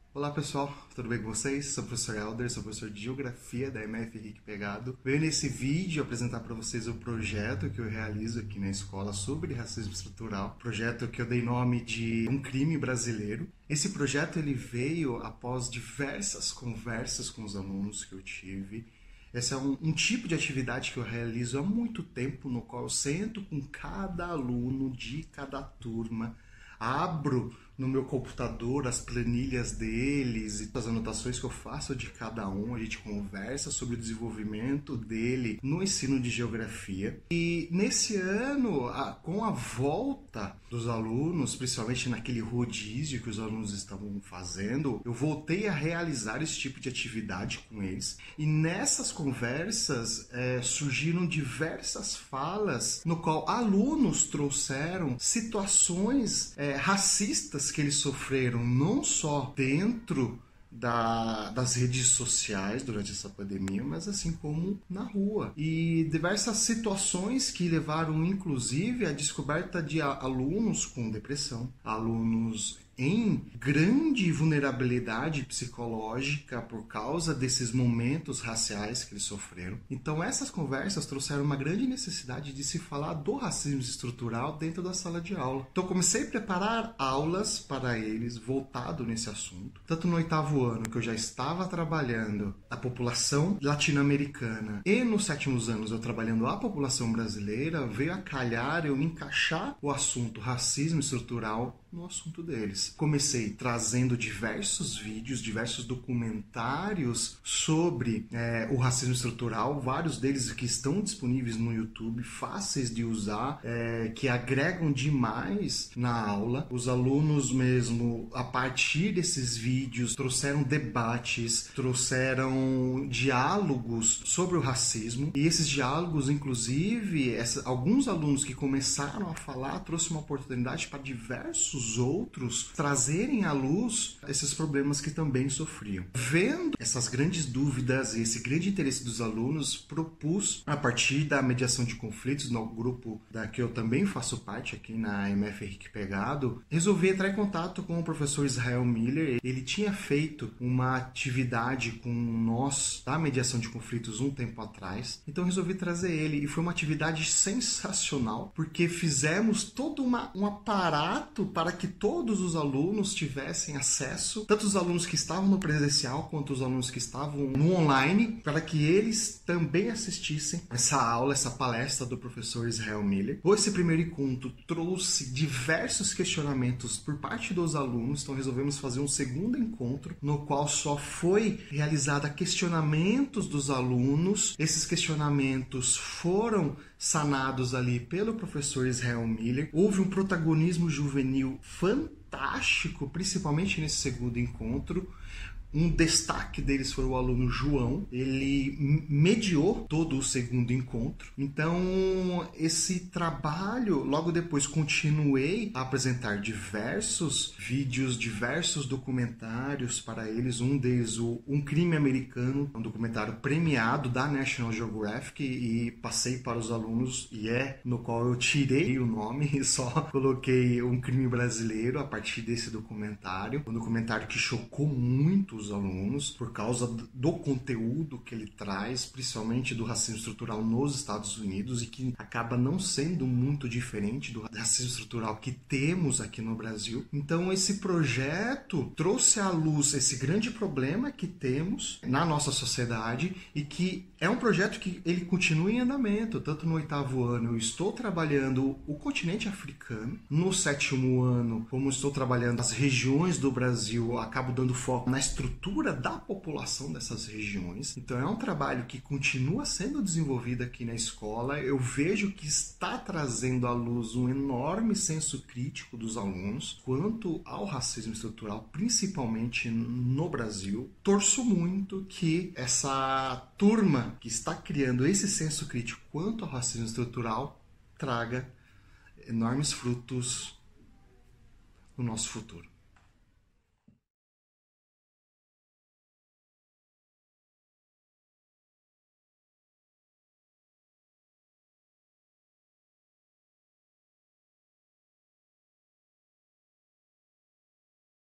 Olá pessoal, tudo bem com vocês? Sou o professor Helder, sou professor de Geografia da MF Henrique Pegado. Venho nesse vídeo apresentar para vocês o projeto que eu realizo aqui na escola sobre racismo estrutural, projeto que eu dei nome de Um Crime Brasileiro. Esse projeto ele veio após diversas conversas com os alunos que eu tive. Esse é um tipo de atividade que eu realizo há muito tempo, no qual eu sento com cada aluno de cada turma, abro no meu computador as planilhas deles e as anotações que eu faço de cada um, a gente conversa sobre o desenvolvimento dele no ensino de geografia. E nesse ano, com a volta dos alunos, principalmente naquele rodízio que os alunos estavam fazendo, eu voltei a realizar esse tipo de atividade com eles. E nessas conversas surgiram diversas falas no qual alunos trouxeram situações racistas que eles sofreram não só dentro das redes sociais durante essa pandemia, mas assim como na rua. E diversas situações que levaram inclusive à descoberta de alunos com depressão, alunos em grande vulnerabilidade psicológica por causa desses momentos raciais que eles sofreram. Então essas conversas trouxeram uma grande necessidade de se falar do racismo estrutural dentro da sala de aula. Então comecei a preparar aulas para eles voltado nesse assunto. Tanto no 8º ano, que eu já estava trabalhando a população latino-americana, e nos 7º anos eu trabalhando a população brasileira, veio a calhar eu encaixar o assunto racismo estrutural no assunto deles. Comecei trazendo diversos vídeos, diversos documentários sobre o racismo estrutural, vários deles que estão disponíveis no YouTube, fáceis de usar, que agregam demais na aula. Os alunos mesmo, a partir desses vídeos, trouxeram debates, trouxeram diálogos sobre o racismo, e esses diálogos, inclusive, alguns alunos que começaram a falar, trouxe uma oportunidade para diversos outros trazerem à luz esses problemas que também sofriam. Vendo essas grandes dúvidas e esse grande interesse dos alunos, propus, a partir da mediação de conflitos, no grupo da que eu também faço parte aqui na MF Henrique Pegado, resolvi entrar em contato com o professor Israel Miller. Ele tinha feito uma atividade com nós da mediação de conflitos um tempo atrás, então resolvi trazer ele, e foi uma atividade sensacional, porque fizemos todo um aparato para que todos os alunos tivessem acesso, tanto os alunos que estavam no presencial quanto os alunos que estavam no online, para que eles também assistissem essa aula, essa palestra do professor Israel Miller. Esse primeiro encontro trouxe diversos questionamentos por parte dos alunos, então resolvemos fazer um segundo encontro, no qual só foi realizada questionamentos dos alunos. Esses questionamentos foram sanados ali pelo professor Israel Miller. Houve um protagonismo juvenil fantástico, principalmente nesse segundo encontro. Um destaque deles foi o aluno João. Ele mediou todo o segundo encontro. Então, esse trabalho, logo depois continuei a apresentar diversos vídeos, diversos documentários para eles. Um deles, Um Crime Americano, um documentário premiado da National Geographic, e passei para os alunos, no qual eu tirei o nome e só coloquei Um Crime Brasileiro a partir desse documentário. Um documentário que chocou muito os alunos por causa do conteúdo que ele traz, principalmente do racismo estrutural nos Estados Unidos, e que acaba não sendo muito diferente do racismo estrutural que temos aqui no Brasil. Então esse projeto trouxe à luz esse grande problema que temos na nossa sociedade, e que é um projeto que ele continua em andamento. Tanto no 8º ano eu estou trabalhando o continente africano, no 7º ano, como estou trabalhando as regiões do Brasil, eu acabo dando foco na estrutura da população dessas regiões. Então é um trabalho que continua sendo desenvolvido aqui na escola. Eu vejo que está trazendo à luz um enorme senso crítico dos alunos quanto ao racismo estrutural, principalmente no Brasil. Torço muito que essa turma que está criando esse senso crítico quanto ao racismo estrutural traga enormes frutos no nosso futuro.